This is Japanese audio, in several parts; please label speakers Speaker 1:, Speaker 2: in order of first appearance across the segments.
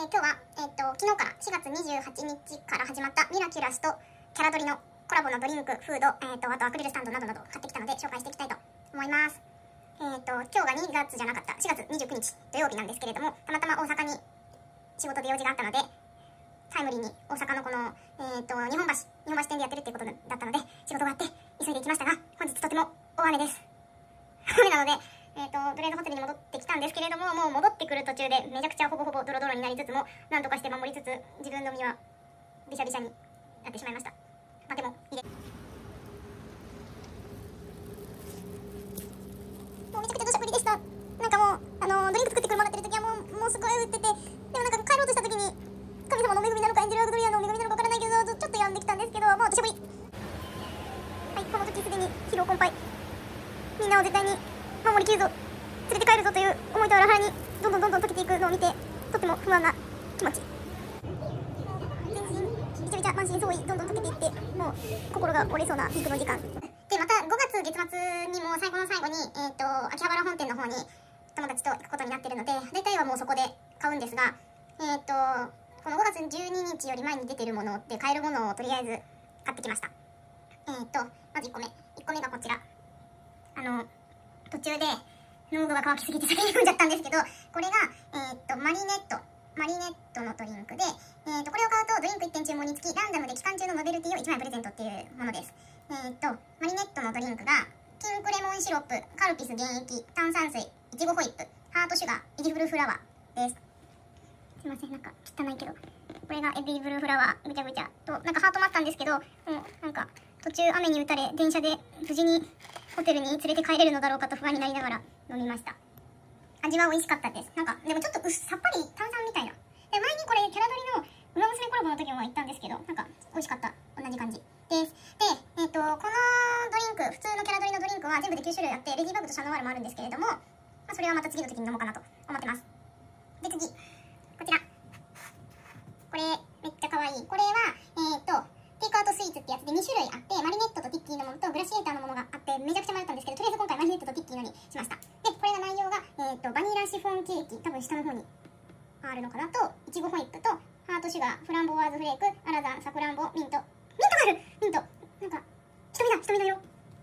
Speaker 1: 今日は、昨日から4月28日から始まったミラキュラスとキャラドリのコラボのドリンク、フード、あとアクリルスタンドなどなど買ってきたので紹介していきたいと思います。今日が2月じゃなかった4月29日土曜日なんですけれども、たまたま大阪に仕事で用事があったので、タイムリーに大阪のこの、日本橋店でやってるっていうことだったので、仕事があって急いで行きましたが、本日とても大雨です。雨なので、とりあえずホテルに戻ってきたんですけれども、もう戻ってくる途中でめちゃくちゃほぼほぼドロドロになりつつも、なんとかして守りつつ、自分の身はびしゃびしゃになってしまいました。まあでもいいです。もうめちゃくちゃ土砂降りでした。なんかもう、ドリンク作って車乗ってる時はもうすごい降ってて、でもなんか帰ろうとした時に、神様の恵みなのかエンジェル・アグドリアの恵みなのかわからないけど、ちょっと止んできたんですけど、もう土砂降り。はい、この時すでに疲労困憊。みんなを絶対に守りきるぞ、連れて帰るぞという思いとあら腹にどんどん溶けていくのを見て、とっても不安な気持ち。全身びちゃびちゃ満身創痍、どんどん溶けていって、もう心が折れそうなピークの時間で、また5月月末にも最後の最後に、秋葉原本店の方に友達と行くことになってるので、大体はもうそこで買うんですが、この5月12日より前に出てるものって買えるものをとりあえず買ってきました。まず1個目がこちら。途中で喉が渇きすぎて先に飲んじゃったんですけど、これが、マリネットのドリンクで、これを買うとドリンク1点注文につきランダムで期間中のノベルティを1枚プレゼントっていうものです。マリネットのドリンクがピンクレモンシロップ、カルピス原液、炭酸水、いちごホイップ、ハートシュガー、エディブルフラワーです。すいません、なんか汚いけど、これがエディブルフラワー、ぐちゃぐちゃとなんかハートもあったんですけど、もうなんか途中雨に打たれ電車で無事にホテルに連れて帰れるのだろうかと不安になりながら飲みました。味は美味しかったです。なんかでもちょっとさっぱり炭酸みたいな。で、前にこれキャラドリのウマ娘コラボの時も言ったんですけど、なんか美味しかった、同じ感じです。で、このドリンク、普通のキャラドリのドリンクは全部で9種類あって、レディーバグとシャノワールもあるんですけれども、それはまた次の時に飲もうかなと思ってます。で、次こちら、これめっちゃ可愛い。これはテイクアウトスイーツってやつで2種類あって、マリネットとティッキーのものとグラシエーターのものがあって、めちゃくちゃ迷ったんですけど、とりあえず今回マリネットとティッキーのにしました。で、これが内容が、バニラシフォンケーキ、多分下の方にあるのかなと、いちごホイップと、ハートシュガー、フランボワーズフレーク、アラザン、サクランボ、ミントがある。ミントなんか瞳の色。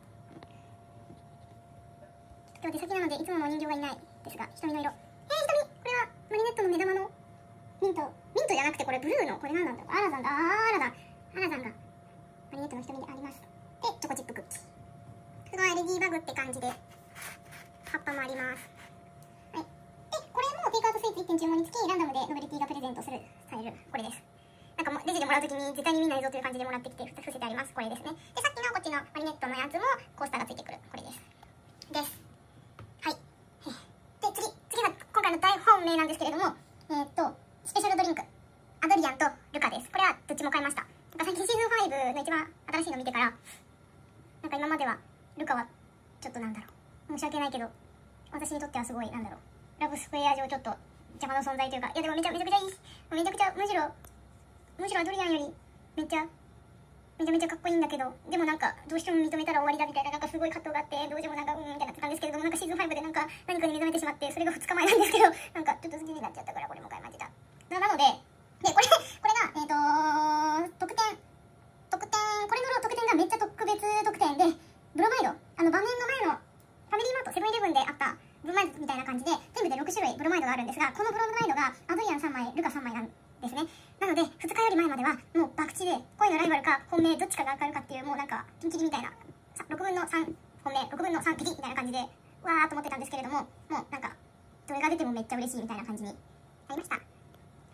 Speaker 1: 今日出先なのでいつものお人形がいないですが、瞳の色。瞳、これはマリネットの目玉のミントじゃなくて、これブルーの、これなんなんだろう、アラザンがマリネットの瞳であります。で、チョコチップクッキー。すごいレディーバグって感じで、葉っぱもあります。はい。で、これもテイクアウトスイーツ1点注文につき、ランダムでノベルティがプレゼントされる、これです。なんかもうレジでもらうときに絶対に見ないぞという感じでもらってきて、伏せてあります。これですね。で、さっきのこっちのマリネットのやつもコースターがついてくる。これです。はい。で、次が今回の大本命なんですけれども、スペシャルドリンク。アドリアンとルカです。これはどっちも買いました。なんか最近シーズン5の一番新しいの見てから、なんか今まではルカはちょっとなんだろう、申し訳ないけど、私にとってはすごいなんだろう、ラブスクエア上ちょっと邪魔な存在というか、いやでもめちゃくちゃいい。めちゃくちゃむしろアドリアンよりめちゃめちゃかっこいいんだけど、でもなんかどうしても認めたら終わりだみたいな、なんかすごい葛藤があって、どうしてもなんかみたいになってたんですけれども、なんかシーズン5でなんか何かに目覚めてしまって、それが2日前なんですけど、なんかちょっと好きになっちゃったからこれも買いました。なので、これが特典、これの特典がめっちゃ特別特典で、ブロマイド、場面の前のファミリーマート、セブンイレブンであったブロマイドみたいな感じで、全部で6種類ブロマイドがあるんですが、このブロマイドがアドリアン3枚、ルカ3枚なんですね。なので、2日より前までは、もう博打で、恋のライバルか、本命、どっちかが当たるかっていう、もうなんか、ピンキリみたいな、6分の3本命、6分の3敵みたいな感じで、わーっと思ってたんですけれども、もうなんか、どれが出てもめっちゃ嬉しいみたいな感じになりました。はい。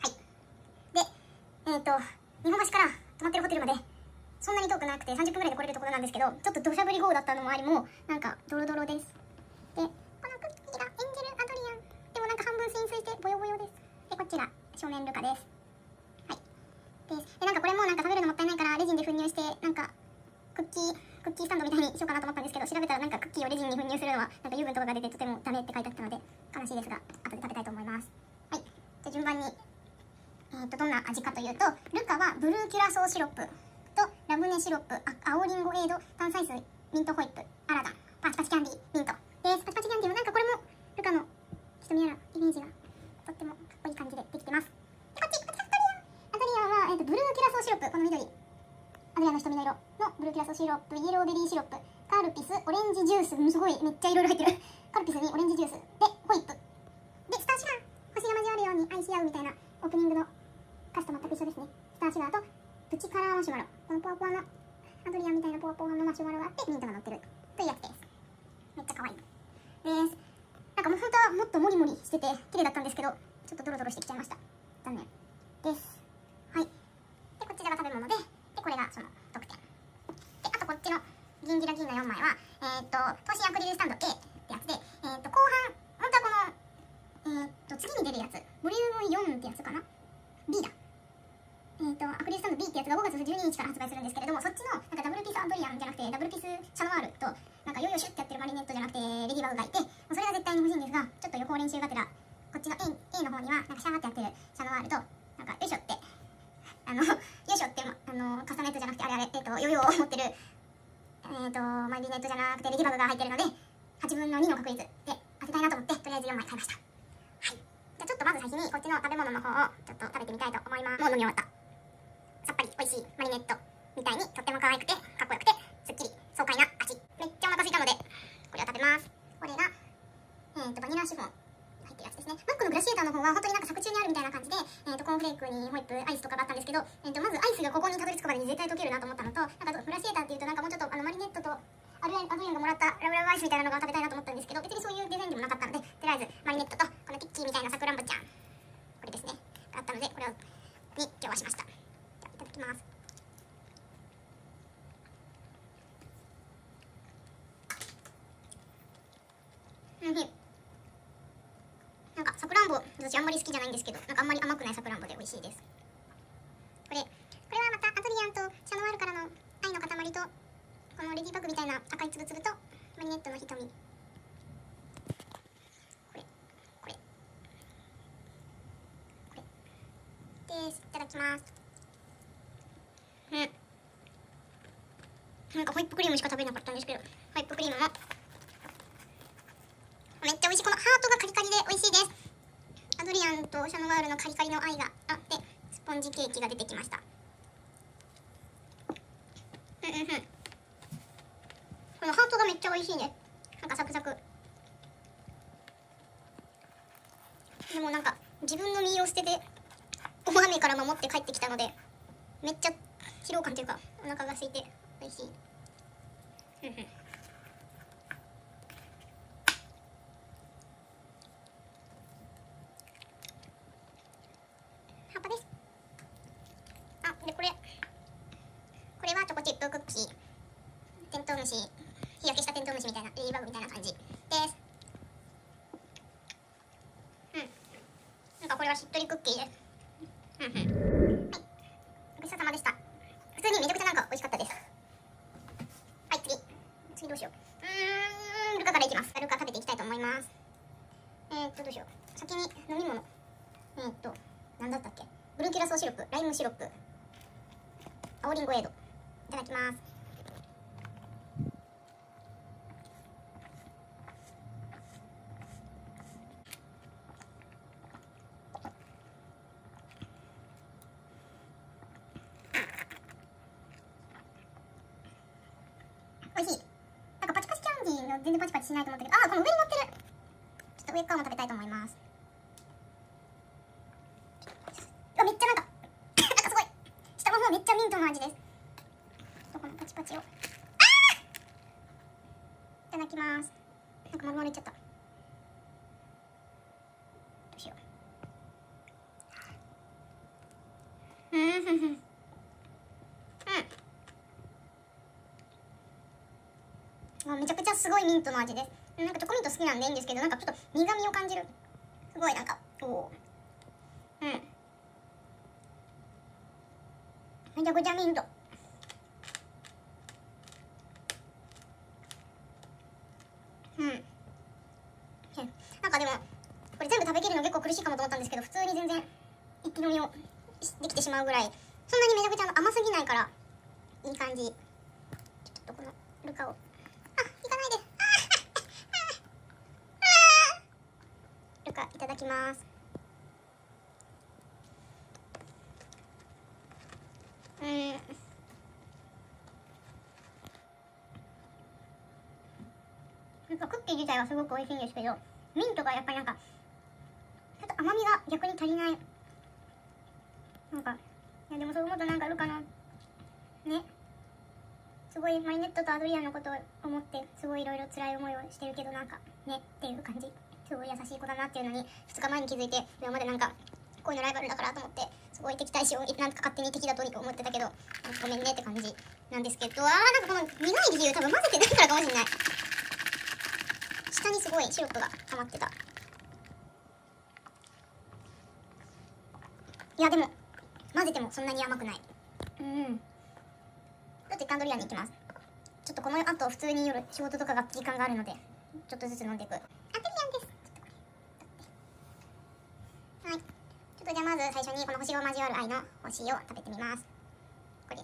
Speaker 1: で、日本橋から泊まってるホテルまで、そんなに遠くなくて30分ぐらいで来れるところなんですけど、ちょっと土砂降り豪雨だったのもありも、なんか、ドロドロです。で、このクッキーがエンジェル・アドリアン。でもなんか半分浸水してボヨボヨです。で、こっちが正面ルカです。はい。で、なんかこれもなんか食べるのもったいないからレジンで粉乳して、なんかクッキースタンドみたいにしようかなと思ったんですけど、調べたらなんかクッキーをレジンに粉乳するのはなんか油分とかが出てとてもダメって書いてあったので、悲しいですが、後で食べたいと思います。はい。じゃあ順番に、どんな味かというと、ルカはブルーキュラソーシロップとラムネシロップ、青リンゴエイド、炭酸水、ミントホイップ、アラダン、パチパチキャンディー、ミントです。パチパチキャンディーもなんかこれもルカの瞳やらイメージがとってもかっこいい感じでできてます。で、ここの緑、アドリアの瞳の色のブルーキュラソシロップ、イエローベリーシロップ、カルピス、オレンジジュース、すごいめっちゃいろいろ入ってるカルピスにオレンジジュースでホイップでスターシュガー、星が交わるように愛し合うみたいなオープニングの歌詞と全く一緒ですね。スターシュガーとプチカラーマシュマロ、このポワポワなアドリアみたいなポワポワのマシュマロがあってミントが乗ってるというやつです。めっちゃ可愛いです。なんかもう本当はもっとモリモリしてて綺麗だったんですけど、ちょっとドロドロしてきちゃいました。残念です。はい。でこっちが食べ物で、これがその特典で、あとこっちの銀ギラ銀の4枚は等身アクリルスタンド A ってやつで、後半本当はこの次に出るやつボリューム4ってやつかな、 B だ。アクリルスタンド B ってやつが5月12日から発売するんですけれども、そっちのなんかダブルピースアドリアンじゃなくてダブルピースシャノワールとなんかヨーヨーシュッてやってるマリネットじゃなくてレディバグがいて、それが絶対に欲しいんですが、ちょっと予行練習がてらこっちの A の方にはなんかシャーってやってるシャノワールとなんかよいしょってよいしょってカスタネットじゃなくてあれヨーヨーを持ってるマリネットじゃなくてレディバグが入ってるので8分の2の確率で当てたいなと思って、とりあえず4枚買いました。はい。じゃあちょっとまず先にこっちの食べ物の方をちょっと食べてみたいと思います。もう飲み終わった。さっぱり美味しいマリネットみたいにとっても可愛くてかっこよくてすっきり爽快な味。めっちゃお腹空いたのでこれを食べます。これがバニラシフォン入ってるやつですね。マックのグラシエーターの方は本当になんか作中にあるみたいな感じで、コーンフレークにホイップアイスとかがあったんですけど、まずアイスがここにたどり着くまでに絶対溶けるなと思ったのと、なんかグラシエーターっていうとなんかもうちょっとマリネットとアドリアンがもらったラブラブアイスみたいなのが食べたいなと思ったんですけど、別にそういうデザインでもなかったので、とりあえずマリネットとこのキッキーみたいなさくらんぼちゃん、これですね、があったのでこれに今日はしました。じゃあいただきます。なんかさくらんぼ私あんまり好きじゃないんですけど、なんかあんまり甘くないさくらんぼで美味しいです。これはまたアドリアンとシャノワールからの愛の塊とこのレディバグみたいな赤いつぶつぶとマリネットの瞳、これです。いただきます。なんかホイップクリームしか食べなかったんですけど、ホイップクリームもめっちゃ美味しい。このハートがカリカリで美味しいです。アドリアンとシャノワールのカリカリの愛があってスポンジケーキが出てきました。このハートがめっちゃ美味しいね。なんかサクサクでもなんか自分の身を捨てて大雨から守って帰ってきたのでめっちゃ疲労感というかお腹が空いて美味しい。葉っぱです。でこれはチョコチップクッキー、テントウムシ、日焼けしたテントウムシみたいなレディバグみたいな感じです。なんかこれはしっとりクッキーです。はい、ごちそうさまでした。普通にめちゃくちゃなんか美味しかったです。はい、次どうしよう。ルカからいきます。ルカ食べていきたいと思います。どうしよう。先に飲み物、なんだったっけ、ブルーキュラソーシロップ、ライムシロップ、青リンゴエイド、いただきます。美味しい。なんかパチパチキャンディーの全然パチパチしないと思ったけど、この上に乗ってる。ちょっと上側も食べたいと思います。めっちゃなんかなんかすごい下の方めっちゃミントの味です。ちょっとこのパチパチをいただきます。なんか丸々いっちゃった。どうしよう。めちゃくちゃすごいミントの味です。なんかチョコミント好きなんでいいんですけど、なんかちょっと苦味を感じる。すごいなんかめちゃくちゃミント。なんかでもこれ全部食べきるの結構苦しいかもと思ったんですけど、普通に全然一気飲みをできてしまうぐらい、そんなにめちゃくちゃ甘すぎないからいい感じ。ちょっとこのルカをいかないでルカいただきます。 なんかクッキー自体はすごく美味しいんですけど、ミントがやっぱりなんかちょっと甘みが逆に足りない。なんかいやでもそういうことなんかあるかなね。すごいマリネットとアドリアンのことを思ってすごいいろいろ辛い思いをしてるけど、なんかねっていう感じ。すごい優しい子だなっていうのに2日前に気づいて、今までなんかこういうのライバルだからと思ってすごい敵対視をなんか勝手に敵だと思ってたけど、ごめんねって感じなんですけど、なんかこの苦い理由多分混ぜてないからかもしれない。下にすごいシロップが溜まってた。いやでも混ぜてもそんなに甘くない。ちょっと一旦ドリアンに行きます。ちょっとこの後普通に夜仕事とかが時間があるのでちょっとずつ飲んでいく。ドリアンです。はい、ちょっとじゃあまず最初にこの星を交わる愛の星を食べてみます。これ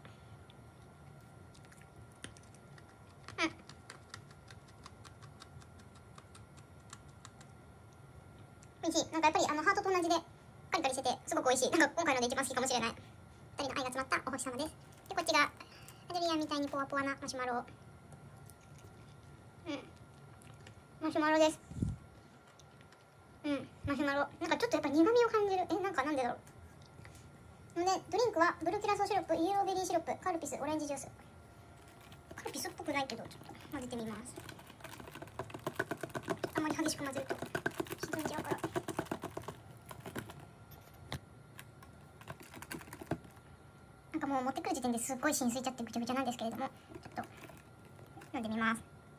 Speaker 1: 美味しい。なんかやっぱりハートと同じでカリカリしててすごく美味しい。なんか今回ので一番好きかもしれない。2人の愛が詰まったお星様です。でこっちがアドリアンみたいにポワポワなマシュマロ。マシュマロです。マシュマロなんかちょっとやっぱ苦味を感じる。なんかなんでだろう。でドリンクはブルキュラソーシロップ、イエローベリーシロップ、カルピス、オレンジジュース。カルピスっぽくないけどちょっと混ぜてみます。あんまり激しく混ぜると沈んじゃうから。なんかもう持ってくる時点ですっごい浸水ちゃってぐちゃぐちゃなんですけれども、ちょっと飲んでみます。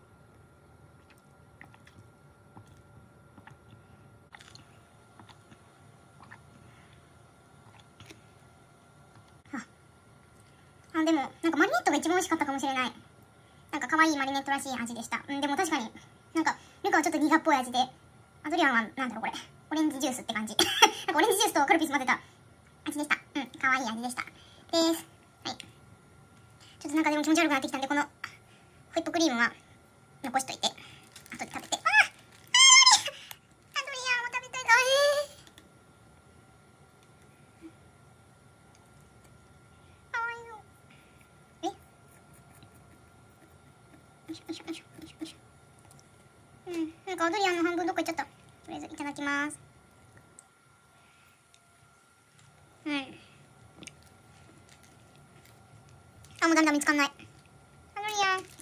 Speaker 1: でもなんかマリネットが一番美味しかったかもしれない。なんか可愛いマリネットらしい味でした。でも確かになんかルカはちょっと苦っぽい味で、アドリアンはなんだろうこれ、オレンジジュースって感じ。なんかオレンジジュースとカルピス混ぜた味でした。可愛い味でした。です。はい。ちょっとなんかでも気持ち悪くなってきたんで、このホイップクリームは残しといて、後で食べて。アドリアンも食べたい。なんかアドリアンの半分どっか行っちゃった。とりあえずいただきます。もうだんだん見つかんない。アドリアンど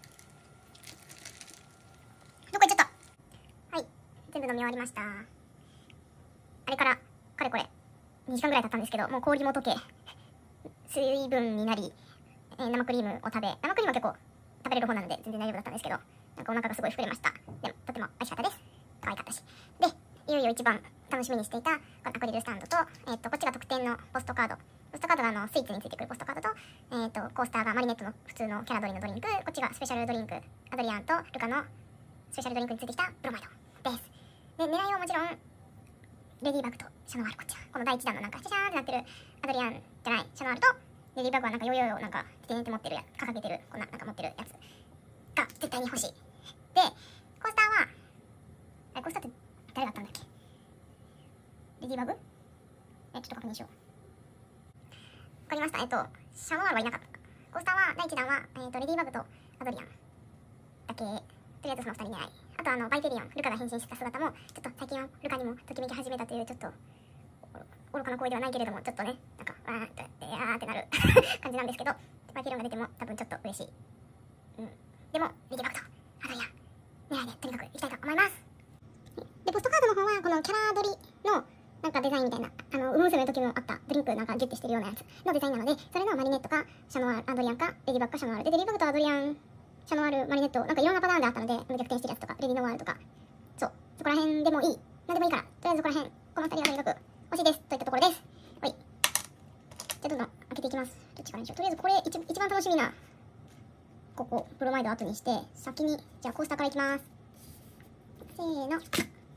Speaker 1: っか行っちゃった。はい、全部飲み終わりました。あれからかれこれ2時間ぐらい経ったんですけど、もう氷も溶け水分になり、生クリームを食べ、生クリームは結構食べれる方なので全然大丈夫だったんですけど、なんかお腹がすごい膨れました。でもとても美味しかったです。可愛かったし。でいよいよ一番楽しみにしていたこのアクリルスタンドと、こっちが特典のポストカード。ポストカードがスイーツについてくるポストカードと、コースターがマリネットの普通のキャラドリのドリンク、こっちがスペシャルドリンク、アドリアンとルカのスペシャルドリンクについてきたブロマイドです。で狙いはもちろんレディバグとシャノワール、こっちはこの第1弾のなんかシャシャーってなってるアドリアンじゃないシャノワールと、レディバグはなんかヨーヨーをなんかテンって持ってるやつ、掲げてるこんななんか持ってるやつが絶対に欲しい。でコースターはコースターって誰だったんだっけ。レディバグちょっと確認しよう。わかりました。シャノワールはいなかった。コースターは第1弾は、レディバグとアドリアンだけ。とりあえずその2人狙い。あとバイテリオン、ルカが変身した姿もちょっと最近はルカにもときめき始めたというちょっと愚かな行為ではないけれども、ちょっとねなんかわーってってなる感じなんですけど、バイテリオンが出ても多分ちょっと嬉しい。でもレディバグとアドリアン狙いでとにかくいきたいと思います。でポストカードの方はこのキャラドリのなんかデザインみたいな、ウム娘の時もあったドリンクなんかギュッてしてるようなやつのデザインなので、それのマリネットかシャノワール、アドリアンかレディバグかシャノワールで、レディバグとアドリアン、シャノワール、マリネットなんかいろんなパターンであったので、逆転してるやつとかレディノワールとか、そうそこら辺でもいい、なんでもいいからとりあえずそこら辺この2人はとにかく欲しいですといったところです。はい、じゃあどんどん開けていきます。どっちからにしよう。とりあえずこれ一番楽しみなここブロマイド後にして、先にじゃあコースターからいきます。せーの。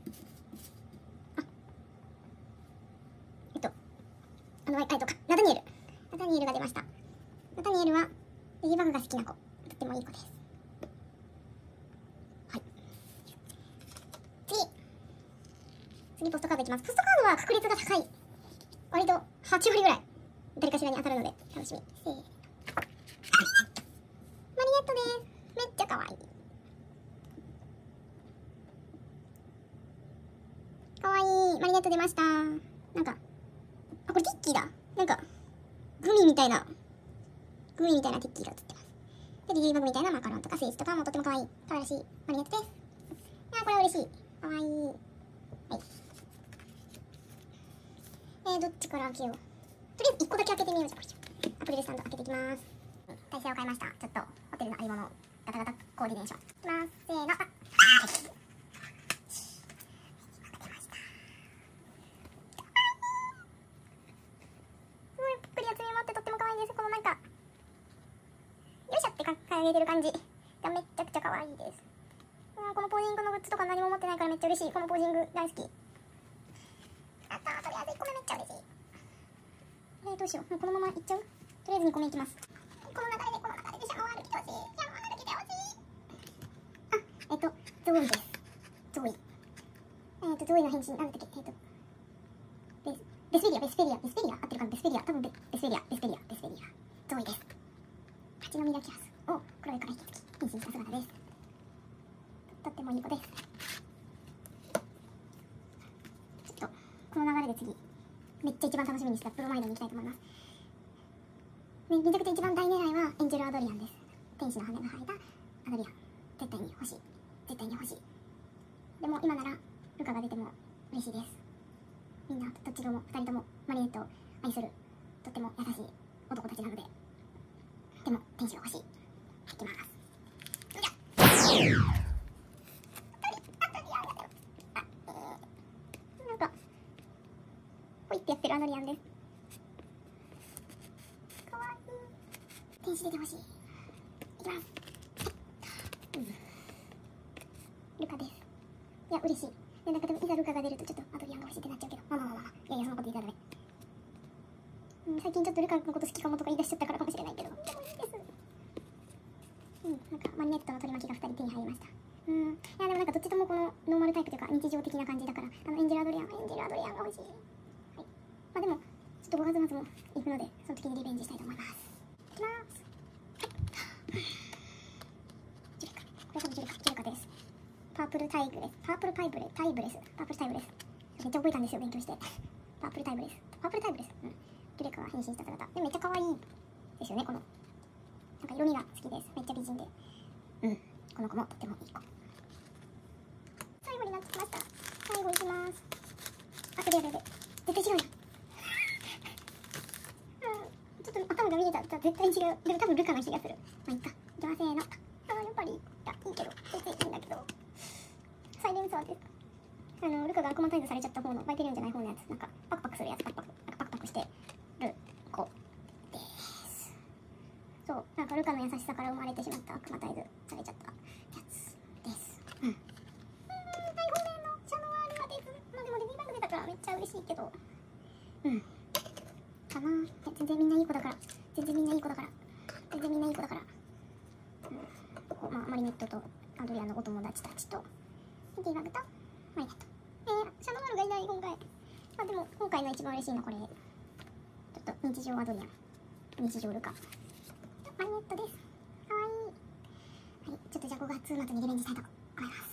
Speaker 1: ナタニエル。ナタニエルが出ました。ナタニエルはレディバグが好きな子。とってもいい子です。はい。次ポストカードいきます。ポストカードは確率が高い。割と8割ぐらい誰かしらに当たるので楽しみ。せーの。マリネットです。めっちゃ可愛い。 わいいマリネット出ました。なんか、あ、これティッキーだ。なんか、グミみたいなティッキーが映ってます。で、リリーバグみたいなマカロンとかスイーツとかもとっても可愛い、可愛らしいマリネットです。いや、これは嬉しい。可愛い。はい。どっちから開けよう。とりあえず1個だけ開けてみようじゃん。アクリルスタンド開けていきます。体勢を変えました。ちょっとホテルのありものガタガタコーディネーション。いきます。せーの。あ、掲げてる感じがめっちゃくちゃ可愛いです。このポージングのグッズとか何も持ってないからめっちゃ嬉しい。このポージング大好き。やったー、とりあえず1個目めっちゃ嬉しい。どうしよう。もうこのままいっちゃう？とりあえず2個目いきます。この流れでシャワー歩きてほしい。シャワー歩きてほしい。あ、ゾイです。ゾイ。ゾイの変身、なんだっけ、ベスペリア合ってるかな。ベスペリア、多分ベスペリア。ゾイです。蜂の磨きハスを黒いから引き付き変身した姿です。とってもいい子です。ちょっとこの流れで次めっちゃ一番楽しみにしたプロマイドに行きたいと思います。めちゃくちゃ一番大狙いはエンジェルアドリアンです。天使の羽が生えたアドリアン、絶対に欲しい。でも今ならルカが出ても嬉しいです。みんなどっちとも2人ともマリネットを愛するとっても優しい男たちなので、でも天使が欲しい。いきます。なんかほいってやってるアドリアンです。かわいい。天使出てほしい。いきます。ルカです。いや嬉しい。でなんかでもいざルカが出るとちょっとアドリアンが欲しいってなっちゃうけど、まあいやそのこと言ったらダメ。最近ちょっとルカのこと好きかもとか言い出しちゃったからかもしれないけど、でもいいです。なんかマリネットの取り巻きが2人手に入りました。いやでもなんかどっちともこのノーマルタイプというか日常的な感じだから、エンジェルアドリアンが欲しい。はい。まあでもちょっと5月末も行くので、その時にリベンジしたいと思います。いきます。ジュレカ。これ多分ジュレカです。パープルタイブレス。めっちゃ覚えたんですよ、勉強して。パープルタイブレス。ジュレカが変身した姿。でめっちゃ可愛いですよね、この。なんか色味が好きです。めっちゃ美人で。この子もとってもいい子。最後になってきました。最後いきます。あ、やべ。絶対違うやん。ちょっと頭が見えた。絶対違う。でも多分ルカな気がする。まあいっか。じゃあせーの。やっぱり、いいけど。全然いいんだけど。サイレンサーです。ルカがアクマタイズされちゃった方の、バイテリオンじゃない方のやつ。なんか、パクパクするやつ。パクパクしてる子です。そう、なんかルカの優しさから生まれてしまったアクマタイズされちゃったやつです。大本命のシャノワールがです。まあでもレディーバグ出たからめっちゃ嬉しいけど。かなぁ。全然みんないい子だから。まあ、マリネットとアドリアンのお友達たちと、レディーバグとマリネット。シャノワールがいない今回。まあでも今回の一番嬉しいのはこれ。ちょっと日常アドリアン。日常ルカ。マリネットです。かわいい。はい、ちょっとじゃあ5月末にリベンジしたいと思います。